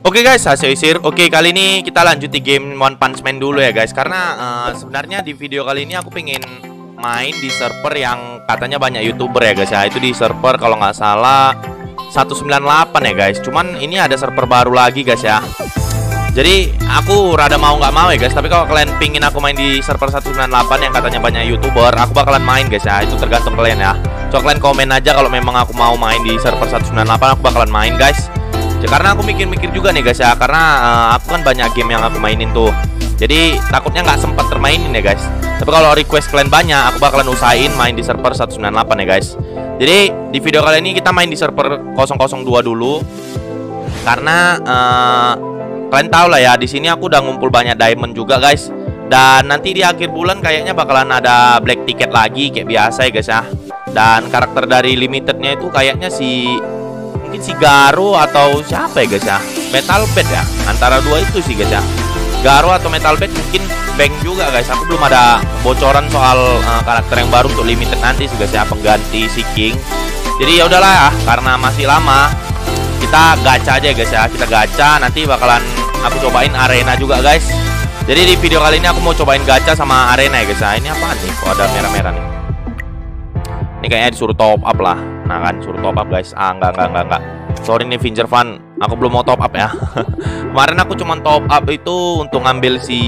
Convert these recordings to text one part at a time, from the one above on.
Oke guys, hasil isir. Oke, kali ini kita lanjut di game One Punch Man dulu ya guys. Karena sebenarnya di video kali ini aku pengen main di server yang katanya banyak YouTuber ya guys ya. Itu di server kalau nggak salah 198 ya guys. Cuman ini ada server baru lagi guys ya. Jadi aku rada mau nggak mau ya guys. Tapi kalau kalian pingin aku main di server 198 yang katanya banyak YouTuber, aku bakalan main guys ya. Itu tergantung kalian ya. Coba kalian komen aja kalau memang aku mau main di server 198, aku bakalan main guys. Ya, karena aku mikir-mikir juga nih guys ya. Karena aku kan banyak game yang aku mainin tuh. Jadi takutnya nggak sempat termainin ya guys. Tapi kalau request kalian banyak, aku bakalan usahain main di server 198 ya guys. Jadi di video kali ini kita main di server 002 dulu. Karena kalian tahu lah ya, di sini aku udah ngumpul banyak diamond juga guys. Dan nanti di akhir bulan kayaknya bakalan ada black ticket lagi kayak biasa ya guys ya. Dan karakter dari limitednya itu kayaknya mungkin si Garo atau siapa ya guys ya. Metal Bed ya, antara dua itu sih guys ya. Garo atau Metal Bed, mungkin Bank juga guys. Aku belum ada bocoran soal karakter yang baru untuk limited nanti sih guys ya, pengganti si King. Jadi ya udahlah ya, karena masih lama, kita gacha aja guys ya. Kita gacha, nanti bakalan aku cobain arena juga guys. Jadi di video kali ini aku mau cobain gacha sama arena ya guys ya. Ini apaan nih? Kok ada merah-merah nih? Ini kayaknya disuruh top up lah. Nah kan, suruh top up guys. Enggak. Sorry nih Finger Fun, aku belum mau top up ya. Kemarin aku cuma top up itu untuk ngambil si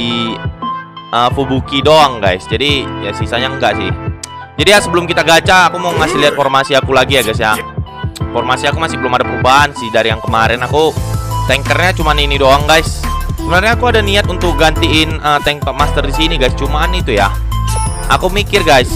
Fubuki doang guys. Jadi ya sisanya enggak sih. Jadi ya sebelum kita gacha, aku mau ngasih lihat formasi aku lagi ya guys ya. Formasi aku masih belum ada perubahan sih dari yang kemarin. Aku tankernya cuma ini doang guys. Sebenarnya aku ada niat untuk gantiin tank top master di sini guys. Cuman itu ya, aku mikir guys,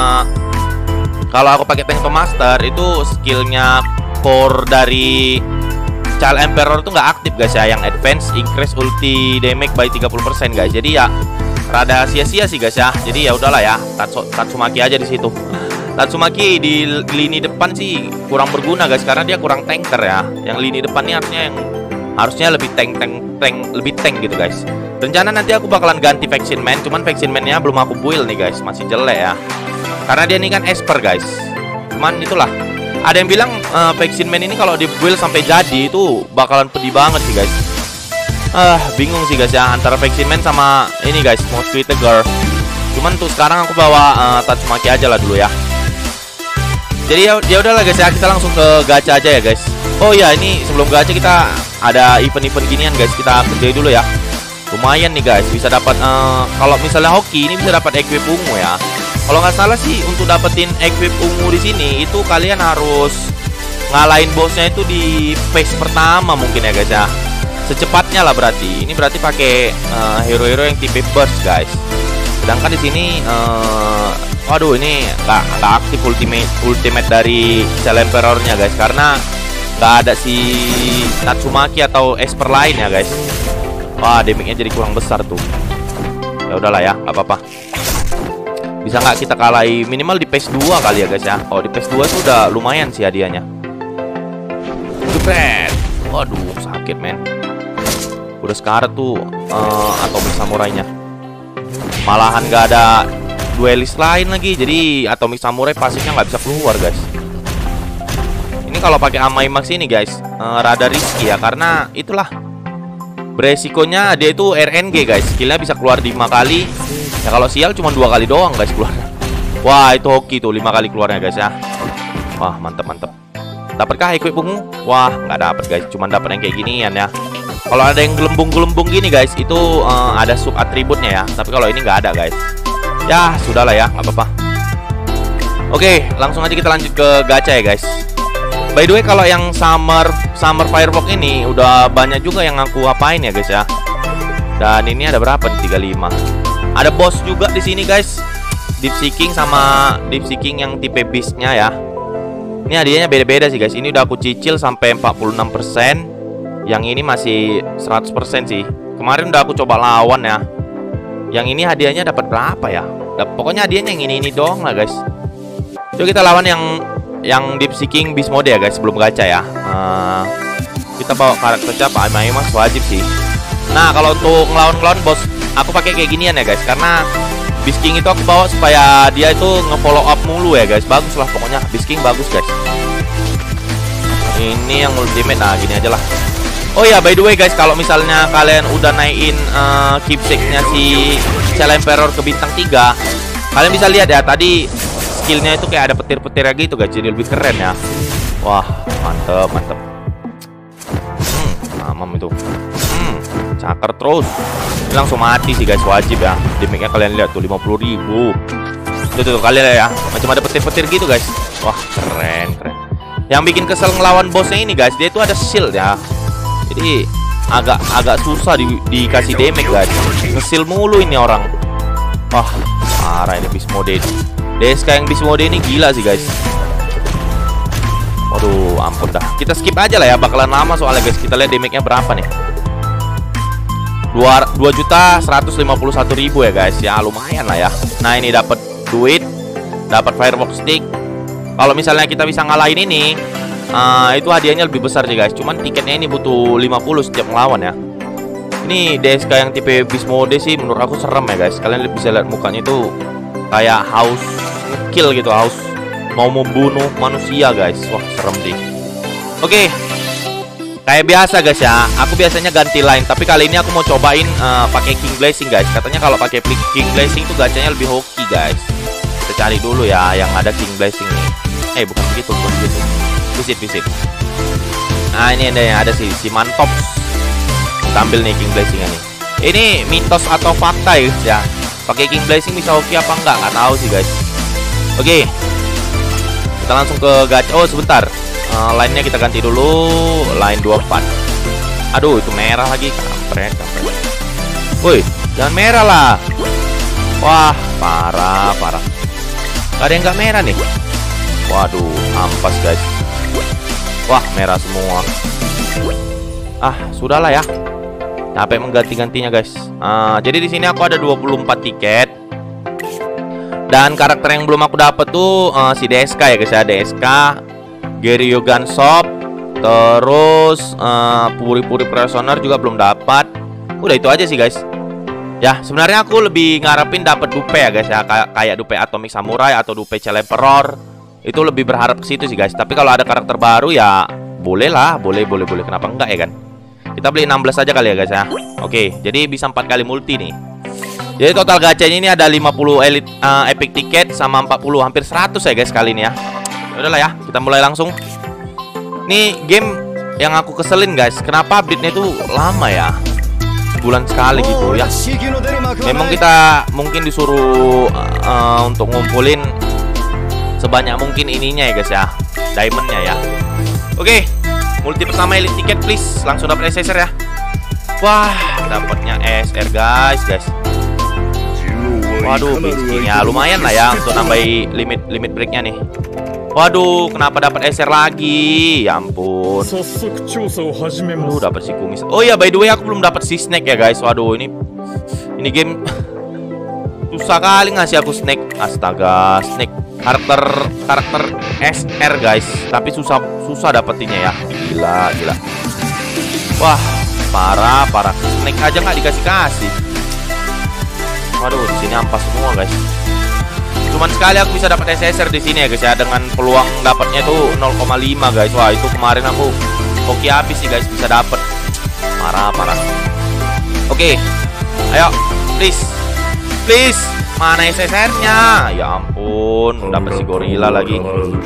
kalau aku pakai tank top master itu skillnya core dari Child Emperor itu nggak aktif guys ya. Yang advance increase ulti damage by 30% guys. Jadi ya rada sia-sia sih guys ya. Jadi ya udahlah ya, Tatsumaki aja di situ. Tatsumaki di lini depan sih kurang berguna guys, karena dia kurang tanker ya. Yang lini depan ini harusnya lebih tank gitu guys. Rencana nanti aku bakalan ganti Faction Man, cuman Faction Man-nya belum aku build nih guys, masih jelek ya. Karena dia ini kan Esper guys. Cuman itulah, ada yang bilang Faction Man ini kalau di build sampai jadi itu bakalan pedih banget sih guys. Bingung sih guys ya, antara Faction Man sama ini guys, Mosquito Girl. Cuman untuk sekarang aku bawa Tatsumaki aja lah dulu ya. Jadi ya udahlah guys ya, kita langsung ke gacha aja ya guys. Oh ya, ini sebelum gacha kita ada event-event ginian guys, kita kerjain dulu ya. Lumayan nih guys, bisa dapat kalau misalnya hoki ini bisa dapat equip ungu ya. Kalau nggak salah sih untuk dapetin equip ungu di sini itu kalian harus ngalahin bosnya itu di phase pertama mungkin ya guys ya. Secepatnya lah berarti. Ini berarti pakai hero-hero yang tipe burst guys. Sedangkan di sini waduh, ini nggak aktif ultimate dari Child Emperor-nya guys, karena nggak ada si Tatsumaki atau Esper lain ya guys. Wah, damage-nya jadi kurang besar tuh. Ya udahlah ya, nggak apa-apa. Bisa nggak kita kalahi minimal di phase 2 kali ya guys ya. Oh, di phase 2 itu udah lumayan sih hadiahnya. Jepret. Waduh, sakit men. Udah sekarat tuh Atomic Samurai-nya. Malahan nggak ada duelist lain lagi. Jadi Atomic Samurai pasifnya nggak bisa keluar guys. Ini kalau pakai Amai Max ini guys, rada risky ya, karena itulah beresikonya dia itu RNG guys. Skillnya bisa keluar 5 kali. Ya kalau sial cuma 2 kali doang guys keluar. Wah, itu hoki tuh 5 kali keluarnya guys ya. Wah, mantep. Dapatkah equip ungu? Wah, nggak dapet guys. Cuma dapat yang kayak ginian ya. Kalau ada yang gelembung-gelembung gini guys, itu ada sub atributnya ya. Tapi kalau ini nggak ada guys. Ya sudahlah ya, nggak apa-apa. Oke, langsung aja kita lanjut ke gacha ya guys. By the way, kalau yang Summer Firework ini udah banyak juga yang aku apain ya guys ya. Dan ini ada berapa nih? 35. Ada boss juga di sini guys. Deep Seeking sama Deep Seeking yang tipe beast-nya ya. Ini hadiahnya beda-beda sih guys. Ini udah aku cicil sampai 46%. Yang ini masih 100% sih. Kemarin udah aku coba lawan ya. Yang ini hadiahnya dapat berapa ya? Pokoknya hadiahnya yang ini doang lah guys. Coba kita lawan yang Deep Seeking Beast mode ya guys, sebelum gacha ya. Kita bawa karakter siapa? Amai Max wajib sih. Nah, kalau untuk ngelawan bos, aku pakai kayak ginian ya guys, karena Beast King itu aku bawa supaya dia itu nge-follow up mulu ya guys. Bagus lah pokoknya, Beast King bagus guys. Ini yang ultimate, nah gini aja lah. Oh ya, by the way guys, kalau misalnya kalian udah naikin keepsake-nya si Shell Emperor ke bintang 3, kalian bisa lihat ya, tadi skillnya itu kayak ada petir-petirnya gitu guys, jadi lebih keren ya. Wah, mantep, mantep. Mamam itu. Cakar terus. Ini langsung mati sih guys, wajib ya. Damage-nya kalian lihat tuh 50.000. Tuh kalian lihat ya, macam ada petir-petir gitu guys. Wah, keren, keren. Yang bikin kesel ngelawan bosnya ini guys, dia itu ada shield ya. Jadi agak susah dikasih damage guys. Ngesil mulu ini orang. Wah, parah ini beast mode ini. DSK yang beast mode ini gila sih guys. Waduh, ampun dah. Kita skip aja lah ya, bakalan lama soalnya guys. Kita lihat damage-nya berapa nih. 2.151.000 ya guys. Ya lumayan lah ya. Nah, ini dapat duit, dapat firebox stick. Kalau misalnya kita bisa ngalahin ini, itu hadiahnya lebih besar sih guys. Cuman tiketnya ini butuh 50 setiap ngelawan ya. Ini DSK yang tipe beast mode sih menurut aku serem ya guys. Kalian bisa lihat mukanya itu kayak haus kill gitu, haus mau membunuh manusia guys. Wah, serem sih. Oke. Kayak biasa guys ya, aku biasanya ganti line, tapi kali ini aku mau cobain pakai King Blessing guys. Katanya kalau pakai King Blessing tuh gacanya lebih hoki guys. Kita cari dulu ya yang ada King Blessing nih. Bukan begitu, bukan begitu. Visit. Nah, ini ada yang ada si Mantops. Kita ambil nih King Blessing nih. Ini mitos atau fakta ya guys ya. Pakai King Blessing bisa hoki apa enggak? Nggak tahu sih guys. Oke. Kita langsung ke gacha. Oh, sebentar. Line-nya kita ganti dulu. Line 24. Aduh, itu merah lagi. Kampret. Woi, jangan merah lah. Wah, parah. Gak ada yang nggak merah nih. Waduh, ampas guys. Wah, merah semua. Sudahlah ya. Capek mengganti-gantinya guys. Jadi di sini aku ada 24 tiket. Dan karakter yang belum aku dapat tuh si DSK ya guys ya, DSK, Gary Yogan Shop, terus Puri-Puri Prisoner juga belum dapat. Udah itu aja sih guys. Ya, sebenarnya aku lebih ngarepin dapat dupe ya guys ya, kayak dupe Atomic Samurai atau dupe Shell Emperor. Itu lebih berharap ke situ sih guys. Tapi kalau ada karakter baru ya boleh lah, boleh. Kenapa enggak ya kan? Kita beli 16 aja kali ya guys ya. Oke, jadi bisa 4 kali multi nih. Jadi total gacanya ini ada 50 elite epic ticket sama 40, hampir 100 ya guys kali ini ya. Udahlah ya, kita mulai langsung. Nih game yang aku keselin guys, kenapa update-nya itu lama ya? Sebulan sekali gitu ya. Memang kita mungkin disuruh untuk ngumpulin sebanyak mungkin ininya ya guys ya, diamondnya ya. Oke, multi pertama elite ticket please. Langsung dapat SSR ya. Wah, dapatnya SR guys. Waduh, bisnisnya lumayan lah ya untuk nambahi limit breaknya nih. Waduh, kenapa dapat SR lagi? Ya ampun. Dapat si kumis. Oh ya, by the way aku belum dapat si snack ya guys. Waduh, ini game susah kali ngasih aku snack. Astaga, snack karakter SR guys. Tapi susah dapetinnya ya. Gila. Wah, parah. Snack aja nggak dikasih. Waduh, di sini ampas semua guys. Cuman sekali aku bisa dapat SSR di sini ya guys ya, dengan peluang dapatnya itu 0,5 guys. Wah, itu kemarin aku hoki habis sih guys, bisa dapat. Parah. Oke. Ayo, please. Mana SSR-nya? Ya ampun, dapat si gorila lagi.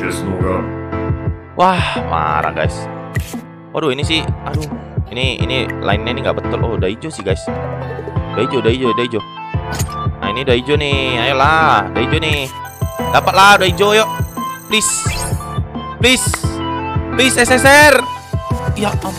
Wah, parah guys. Waduh, ini sih, aduh. Ini line-nya ini nggak betul. Oh, udah hijau sih guys. Udah hijau. Nah, ini udah hijau nih. Ayolah, udah hijau nih. Dapatlah, udah hijau yuk. Please SSR. Ya ampun.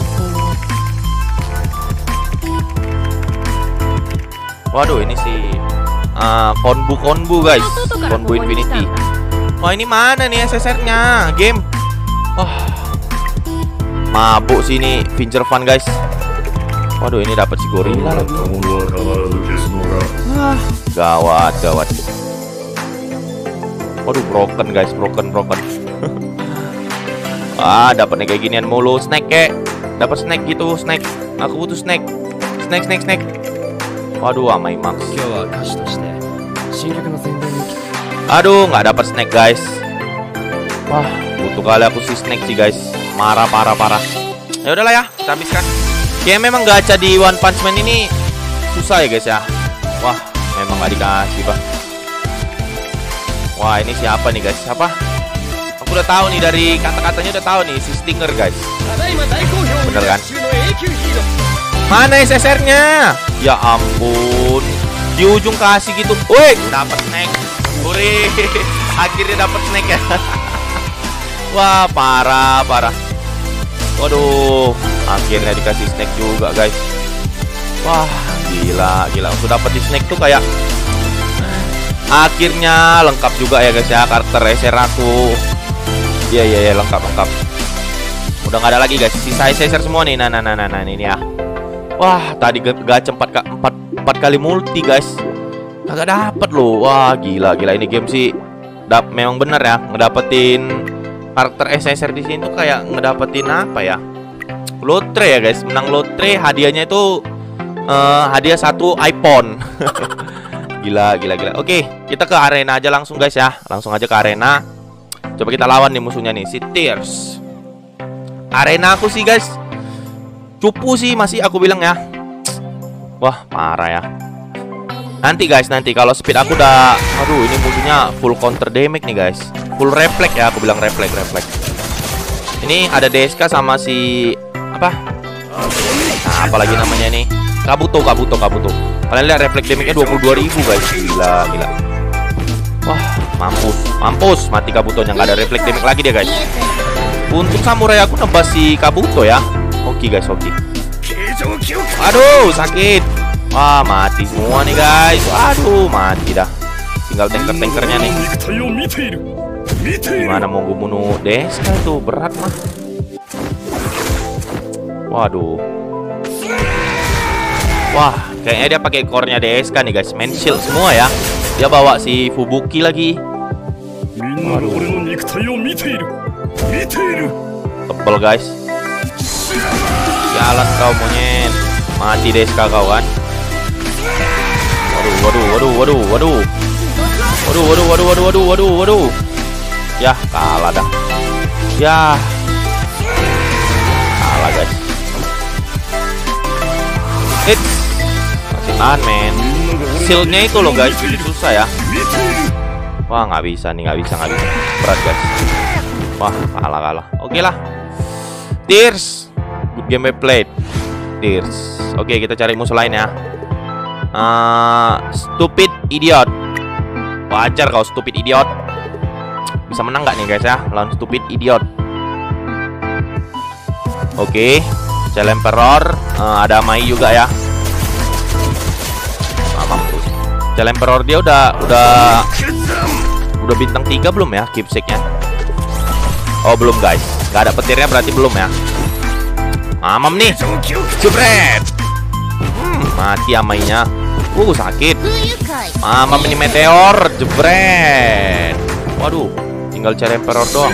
Waduh, ini sih konbu guys. Konbu Infinity. Wah, ini mana nih SSR-nya? Game. Wah. Mabuk sih ini Fincher Fun guys. Waduh, ini dapat si gorila lagi. Gawat. Waduh, broken guys, broken. Dapatnya kayak ginian mulu. Snack kek. Dapat snack gitu, snack. Aku butuh snack. Snack. Waduh, Amai Max. Aduh, nggak dapat snack guys. Wah, butuh kali aku si snack sih guys. Parah. Ya udahlah ya, kita habiskan. Kayak memang gacha di One Punch Man ini susah ya guys ya. Wah, memang gak dikasih bah. Wah, ini siapa nih guys? Siapa? Aku udah tahu nih dari kata-katanya, udah tahu nih si Stinger guys. Bener kan? Mana SSR-nya? Ya ampun. Di ujung kasih gitu. Woi, dapat snack. Hore. Akhirnya dapat snack ya. Wah, parah. Waduh, akhirnya dikasih snack juga guys. Wah, gila. Untuk dapat di snack tuh kayak akhirnya lengkap juga ya guys ya karakter SSR aku. Iya, lengkap. Udah nggak ada lagi guys. Sisa SSR semua nih. Nah, ini ya. Wah, tadi gacha 4 kali multi guys. Kagak dapet loh. Wah, gila ini game sih. Memang bener ya ngedapetin karakter SSR di sini tuh kayak ngedapetin apa ya? Lotre ya guys. Menang lotre, hadiahnya itu hadiah 1 iPhone. Gila. Oke, kita ke arena aja langsung guys ya. Langsung aja ke arena. Coba kita lawan nih musuhnya nih, si Tears. Arena aku sih guys cupu sih masih aku bilang ya. Wah, parah ya. Nanti kalau speed aku udah, aduh, ini musuhnya full counter damage nih guys. Full reflect ya, aku bilang reflect. Ini ada DSK sama si apa? Nah, apalagi namanya nih? Kabuto. Kalian lihat reflect damage-nya 22.000 guys. Gila. Wah, mampus. Mati Kabutonya, nggak ada reflect damage lagi dia guys. Untuk samurai aku nebas si Kabuto ya. Oke guys. Aduh, sakit. Wah, mati semua nih guys. Aduh, mati dah. Tinggal tankernya nih. Gimana mau gue bunuh Deska itu, berat mah. Waduh. Wah, kayaknya dia pakai core-nya DSK nih guys. Main shield semua ya. Dia bawa si Fubuki lagi. Waduh. Tebel guys. Jalan kau monyet. Mati DSK kau kan. Waduh. Ya, kalah dah. Ya. Kalah guys. Masih tahan men. Shieldnya itu loh guys, susah ya. Wah, nggak bisa. Berat guys. Wah, kalah. Oke lah. Tears. Good game played. Tears. Oke, kita cari musuh lain ya. Stupid idiot. Wajar kau stupid idiot. Bisa menang nggak nih guys ya lawan stupid idiot? Oke, Emperor. Ada Mai juga ya. Mampus. Emperor dia udah bintang 3 belum ya keepsake-nya? Oh, belum guys. Nggak ada petirnya berarti belum ya. Mamam nih. Jebret. Mati Amainya. Sakit. Mamam ini meteor. Jebret. Waduh, tinggal cari Emperor doang.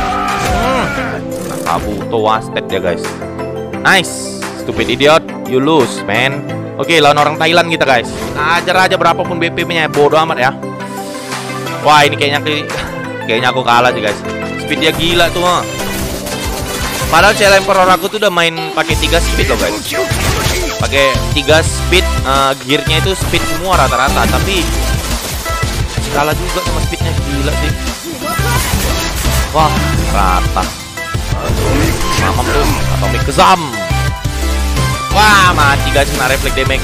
Kabuto wasted ya guys. Nice. Stupid idiot, you lose man. Oke, lawan orang Thailand kita guys. Ajar aja berapapun BPM-nya, bodo amat ya. Wah, ini kayaknya aku kalah sih guys. Speed dia gila tuh mah. Padahal Emperor aku tuh udah main pakai 3 speed loh guys. Pakai 3 speed, gearnya itu speed semua rata-rata, tapi kalah juga sama speednya, gila sih. Wah, rata. Mamam tuh, Atomic Kezam. Wah, mati guys, kena reflect damage.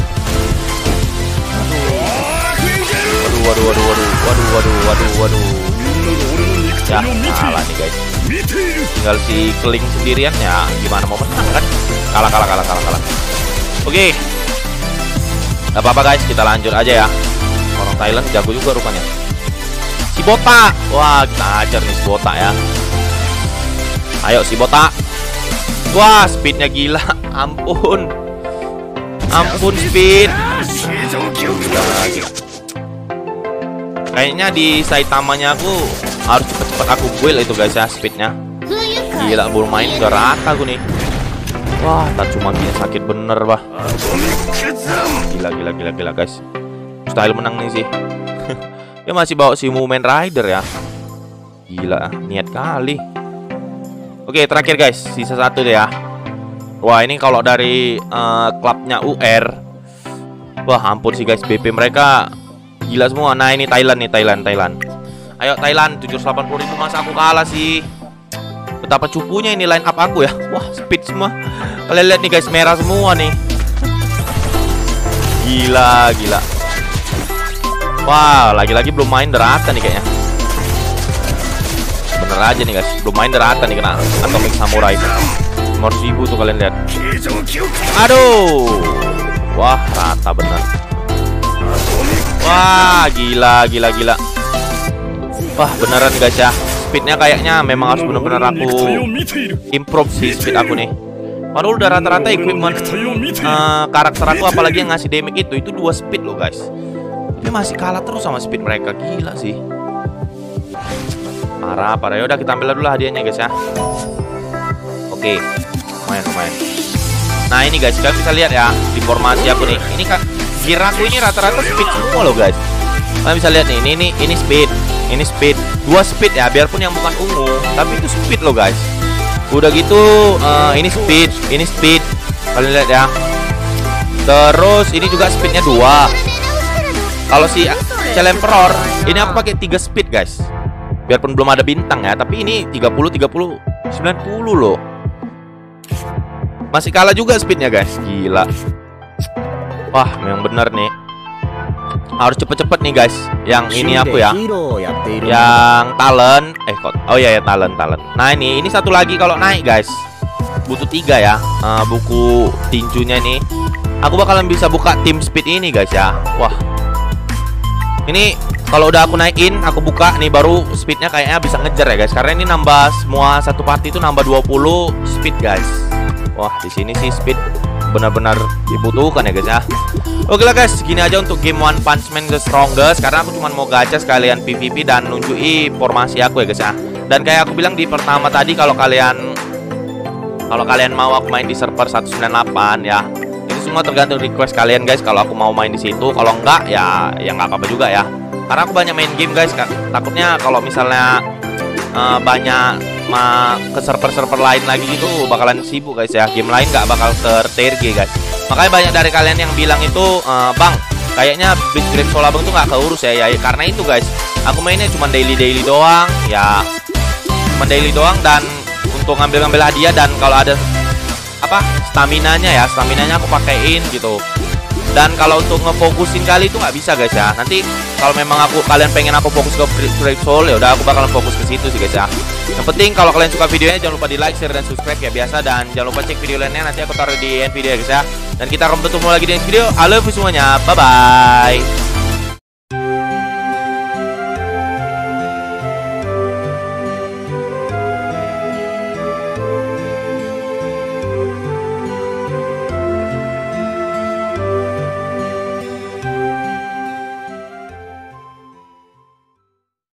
Waduh. Ya, kalah nih guys. Tinggal si Keling sendirian ya, gimana mau menang kan? Kalah. Oke. Gak apa-apa guys, kita lanjut aja ya. Orang Thailand jago juga rupanya. Si Bota. Wah, kita ajar nih si Bota ya. Ayo si Bota. Wah, speednya gila. Ampun speed. Gila. Kayaknya di Saitamanya aku harus cepet-cepet aku build itu guys ya, speednya. Gila, baru main udah rata aku nih. Wah, Tatsumakinya sakit bener bah. Gila guys. Style menang nih sih. Dia masih bawa si Mumen Rider ya. Gila, niat kali. Oke, terakhir guys, sisa 1 deh ya. Wah, ini kalau dari klubnya UR, wah ampun sih guys, BP mereka gila semua. Nah ini Thailand nih, Thailand. Ayo Thailand, 780.000, masa aku kalah sih. Betapa cupunya ini line up aku ya. Wah speed semua. Kalian lihat nih guys, merah semua nih. Gila. Wah, lagi-lagi belum main derata nih kayaknya. Bener aja nih guys, belum main derata nih kena Atomic Samurai. Nomor 1000 tuh kalian lihat. Aduh. Wah, rata bener. Wah, gila. Wah, beneran guys ya. Speednya kayaknya memang harus bener-bener aku improve sih speed aku nih. Padahal udah rata-rata equipment karakter aku, apalagi yang ngasih damage itu 2 speed loh guys. Tapi masih kalah terus sama speed mereka, gila sih. Parah. Yaudah kita ambil dulu hadiahnya guys ya. Oke, lumayan. Nah ini guys, kalian bisa lihat ya di formasi aku nih. Ini kan gear aku ini rata-rata speed semua loh guys. Kalian bisa lihat nih, ini speed, 2 speed ya, biarpun yang bukan ungu, tapi itu speed loh guys. Udah gitu, ini speed, kalian lihat ya. Terus ini juga speednya 2. Kalau si Emperor ini aku pakai 3 speed guys. Biarpun belum ada bintang ya, tapi ini 30, 90 loh. Masih kalah juga speednya guys, gila. Wah, memang bener nih. Harus cepet-cepet nih guys. Yang ini aku ya, yang talent. Oh iya ya, talent. Nah ini satu lagi kalau naik guys, butuh 3 ya. Buku tinjunya nih. Aku bakalan bisa buka tim speed ini guys ya. Wah, ini kalau udah aku naikin, aku buka nih, baru speednya kayaknya bisa ngejar ya guys. Karena ini nambah semua satu party itu nambah 20 speed guys. Wah, di sini sih speed benar-benar dibutuhkan ya guys ya. Oke lah guys, segini aja untuk game One Punch Man The Strongest. Karena aku cuma mau gacha sekalian PvP dan nunjuki formasi aku ya guys ya. Dan kayak aku bilang di pertama tadi, kalau kalian mau aku main di server 198 ya, itu semua tergantung request kalian guys. Kalau aku mau main di situ, kalau enggak ya nggak apa-apa juga ya. Karena aku banyak main game guys, takutnya kalau misalnya banyak ke server-server lain lagi gitu bakalan sibuk guys ya. Game lain nggak bakal ter-TRG guys. Makanya banyak dari kalian yang bilang itu, Bang, kayaknya Blitzcrank Soul Abang tuh nggak keurus ya. Karena itu guys, aku mainnya cuma daily doang ya. Cuma daily doang, dan untuk ngambil hadiah, dan kalau ada staminanya aku pakein gitu. Dan kalau untuk ngefokusin kali itu nggak bisa guys ya. Nanti kalau memang kalian pengen aku fokus ke Blitzcrank Soul, ya udah aku bakalan fokus ke situ sih guys ya. Yang penting kalau kalian suka videonya, jangan lupa di like, share, dan subscribe ya biasa. Dan jangan lupa cek video lainnya, nanti aku taruh di end video ya guys ya. Dan kita akan bertemu lagi di next video. I love you semuanya, bye bye.